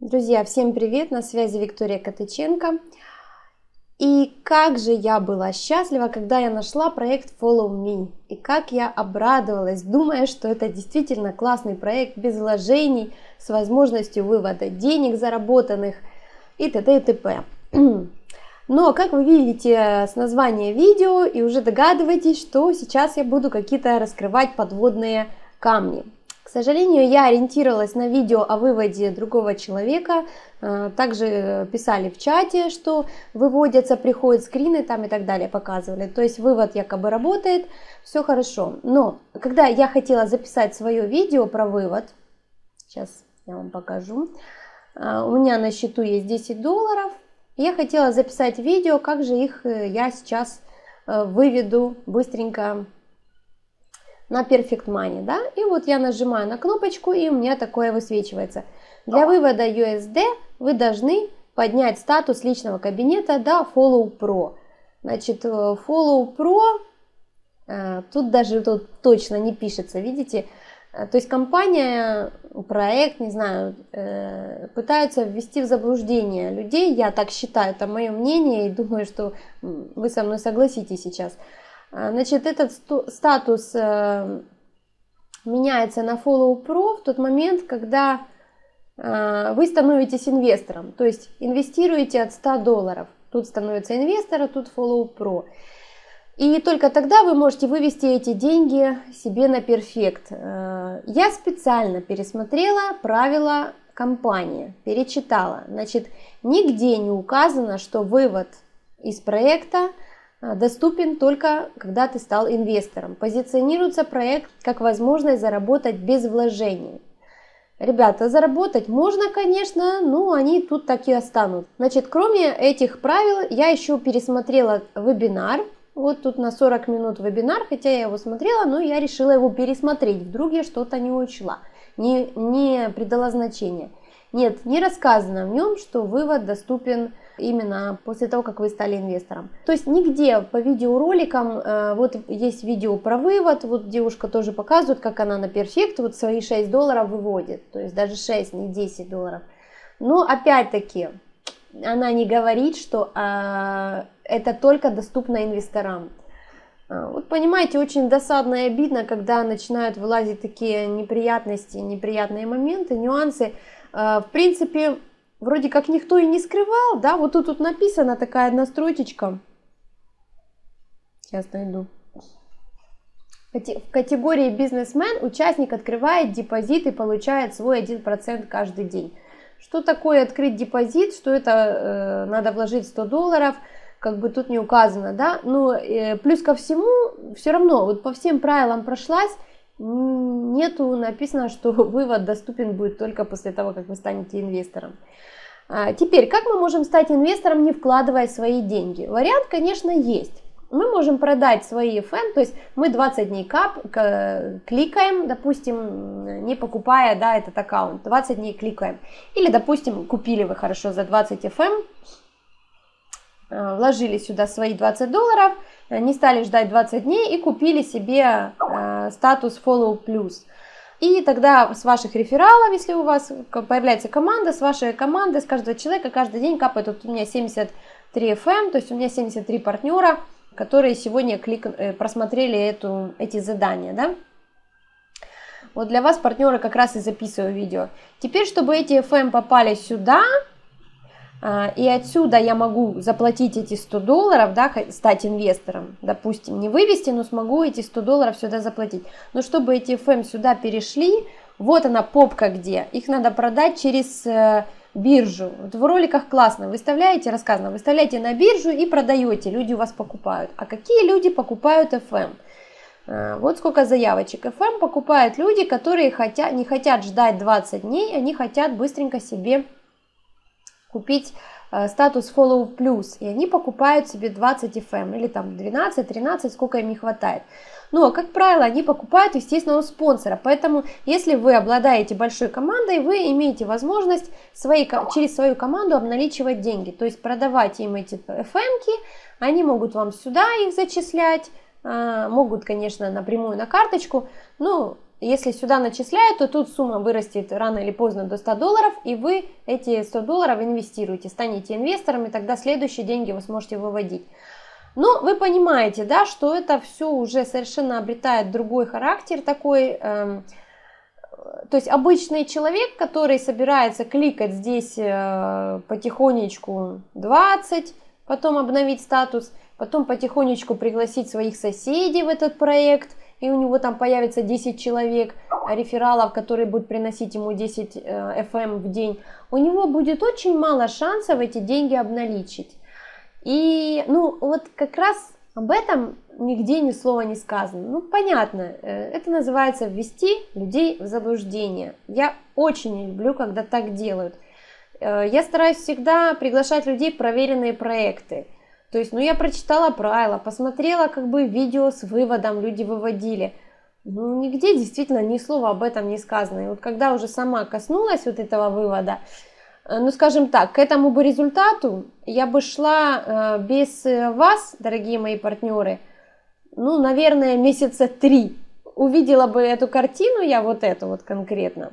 Друзья, всем привет! На связи Виктория Котыченко. И как же я была счастлива, когда я нашла проект Follow Me. И как я обрадовалась, думая, что это действительно классный проект, без вложений, с возможностью вывода денег заработанных и т.д. и т.п. Но, как вы видите с названия видео, и уже догадываетесь, что сейчас я буду какие-то раскрывать подводные камни. К сожалению, я ориентировалась на видео о выводе другого человека. Также писали в чате, что выводятся, приходят скрины там и так далее, показывали. То есть вывод якобы работает, все хорошо. Но когда я хотела записать свое видео про вывод, сейчас я вам покажу. У меня на счету есть $10. Я хотела записать видео, как же их я сейчас выведу быстренько на Perfect Money, да, и вот я нажимаю на кнопочку, и у меня такое высвечивается. Для вывода USD вы должны поднять статус личного кабинета до Follow Pro. Значит, Follow Pro, тут даже точно не пишется, видите, то есть компания, проект, не знаю, пытаются ввести в заблуждение людей, я так считаю, это мое мнение, и думаю, что вы со мной согласитесь сейчас. Значит, этот статус меняется на Follow Pro в тот момент, когда вы становитесь инвестором, то есть инвестируете от $100. Тут становится инвестор, а тут Follow Pro. И только тогда вы можете вывести эти деньги себе на Perfect. Я специально пересмотрела правила компании, перечитала. Значит, нигде не указано, что вывод из проекта доступен только когда ты стал инвестором. Позиционируется проект как возможность заработать без вложений. Ребята, заработать можно, конечно, но они тут так и останутся. Значит, кроме этих правил, я еще пересмотрела вебинар. Вот тут на 40 минут вебинар, хотя я его смотрела, но я решила его пересмотреть. Вдруг я что-то не учла, не придала значения. Нет, не рассказано в нем, что вывод доступен именно после того, как вы стали инвестором. То есть нигде по видеороликам, вот есть видео про вывод, вот девушка тоже показывает, как она на Perfect вот свои $6 выводит, то есть даже 6, не $10. Но опять-таки она не говорит, что это только доступно инвесторам. Вот понимаете, очень досадно и обидно, когда начинают вылазить такие неприятности, неприятные моменты, нюансы. В принципе, вроде как никто и не скрывал, да, вот тут написана такая одна строчечка. Сейчас найду. В категории бизнесмен участник открывает депозит и получает свой 1% каждый день. Что такое открыть депозит, что это надо вложить $100, как бы тут не указано, да, но плюс ко всему, все равно, вот по всем правилам прошлась, нету написано, что вывод доступен будет только после того, как вы станете инвестором. Теперь, как мы можем стать инвестором, не вкладывая свои деньги? Вариант, конечно, есть. Мы можем продать свои FM, то есть мы 20 дней кликаем, допустим, не покупая, да, этот аккаунт, 20 дней кликаем. Или, допустим, купили вы хорошо за 20 FM, вложили сюда свои $20, не стали ждать 20 дней и купили себе статус Follow Plus. И тогда с ваших рефералов, если у вас появляется команда, с вашей команды, с каждого человека каждый день капает, вот у меня 73 FM, то есть у меня 73 партнера, которые сегодня просмотрели эти задания, да. Вот для вас, партнеры, как раз и записываю видео. Теперь, чтобы эти FM попали сюда, и отсюда я могу заплатить эти $100, да, стать инвестором, допустим, не вывести, но смогу эти $100 сюда заплатить. Но чтобы эти FM сюда перешли, вот она попка где, их надо продать через биржу. Вот в роликах классно, выставляете, рассказано, выставляете на биржу и продаете, люди у вас покупают. А какие люди покупают FM? Вот сколько заявочек. FM покупают люди, которые не хотят ждать 20 дней, они хотят быстренько себе купить статус Follow Plus, и они покупают себе 20 FM, или там 12, 13, сколько им не хватает. Но, как правило, они покупают, естественно, у спонсора, поэтому, если вы обладаете большой командой, вы имеете возможность через свою команду обналичивать деньги, то есть продавать им эти FM-ки, они могут вам сюда их зачислять, могут, конечно, напрямую на карточку, но если сюда начисляют, то тут сумма вырастет рано или поздно до $100, и вы эти $100 инвестируете, станете инвестором, и тогда следующие деньги вы сможете выводить. Но вы понимаете, да, что это все уже совершенно обретает другой характер такой. То есть обычный человек, который собирается кликать здесь потихонечку 20, потом обновить статус, потом потихонечку пригласить своих соседей в этот проект, и у него там появится 10 человек, рефералов, которые будут приносить ему 10 FM в день, у него будет очень мало шансов эти деньги обналичить. И ну вот как раз об этом нигде ни слова не сказано. Ну понятно, это называется ввести людей в заблуждение. Я очень не люблю, когда так делают. Я стараюсь всегда приглашать людей в проверенные проекты. То есть, ну я прочитала правила, посмотрела как бы видео с выводом, люди выводили. Ну нигде действительно ни слова об этом не сказано. И вот когда уже сама коснулась вот этого вывода, ну скажем так, к этому бы результату я бы шла без вас, дорогие мои партнеры, ну наверное месяца 3. Увидела бы эту картину, я вот эту вот конкретно,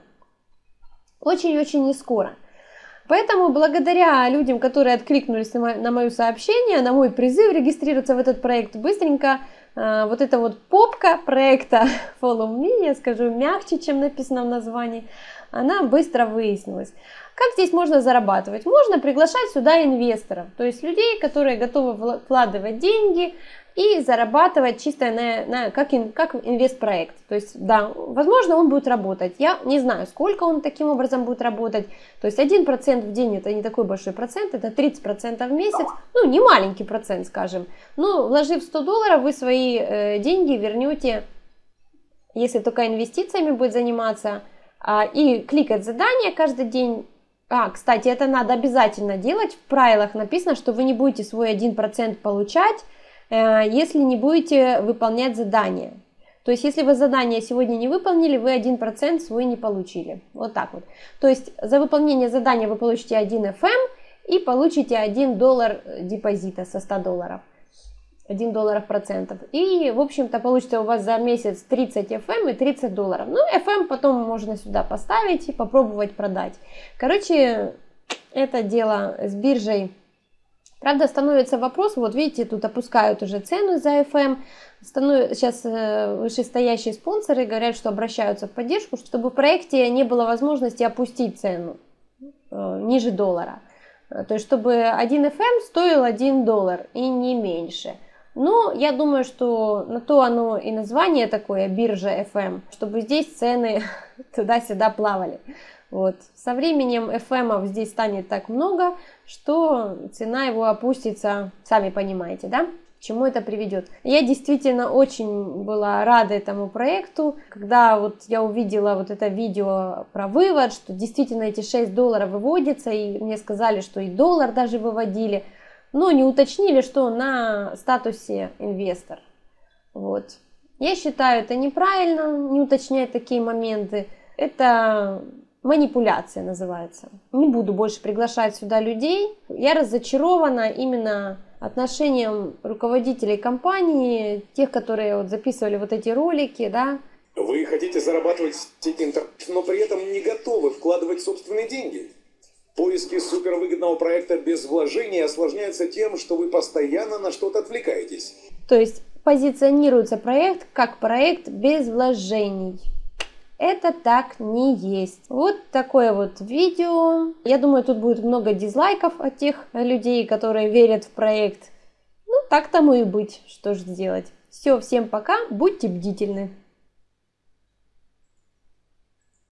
очень-очень не скоро. Поэтому благодаря людям, которые откликнулись на мое сообщение, на мой призыв регистрироваться в этот проект, быстренько вот эта вот попка проекта Follow Me, я скажу мягче, чем написано в названии, она быстро выяснилась. Как здесь можно зарабатывать? Можно приглашать сюда инвесторов, то есть людей, которые готовы вкладывать деньги и зарабатывать чисто как инвестпроект. То есть, да, возможно, он будет работать. Я не знаю, сколько он таким образом будет работать. То есть 1% в день это не такой большой процент, это 30% в месяц. Ну, не маленький процент, скажем. Но вложив $100, вы свои деньги вернете, если только инвестициями будет заниматься, и кликать задания каждый день. Кстати, это надо обязательно делать. В правилах написано, что вы не будете свой 1% получать, если не будете выполнять задание. То есть, если вы задание сегодня не выполнили, вы 1% свой не получили. Вот так вот. То есть, за выполнение задания вы получите 1 FM и получите $1 депозита со $100. $1 процентов. И, в общем-то, получится у вас за месяц 30 FM и $30. Ну, FM потом можно сюда поставить и попробовать продать. Короче, это дело с биржей. Правда, становится вопрос, вот видите, тут опускают уже цену за FM. Сейчас вышестоящие спонсоры говорят, что обращаются в поддержку, чтобы в проекте не было возможности опустить цену ниже $1. То есть, чтобы 1 FM стоил $1 и не меньше. Но я думаю, что на то оно и название такое, биржа FM, чтобы здесь цены туда-сюда плавали. Вот. Со временем FM здесь станет так много, что цена его опустится, сами понимаете, да? К чему это приведет. Я действительно очень была рада этому проекту, когда вот я увидела вот это видео про вывод, что действительно эти $6 выводятся, и мне сказали, что и $1 даже выводили, но не уточнили, что на статусе инвестор. Вот. Я считаю, это неправильно, не уточнять такие моменты. Это манипуляция называется. Не буду больше приглашать сюда людей. Я разочарована именно отношением руководителей компании, тех, которые вот записывали вот эти ролики, да. Вы хотите зарабатывать в сети интернет, но при этом не готовы вкладывать собственные деньги. Поиски супервыгодного проекта без вложений осложняются тем, что вы постоянно на что-то отвлекаетесь. То есть позиционируется проект как проект без вложений. Это так не есть. Вот такое вот видео. Я думаю, тут будет много дизлайков от тех людей, которые верят в проект. Ну, так тому и быть. Что же сделать. Все, всем пока. Будьте бдительны.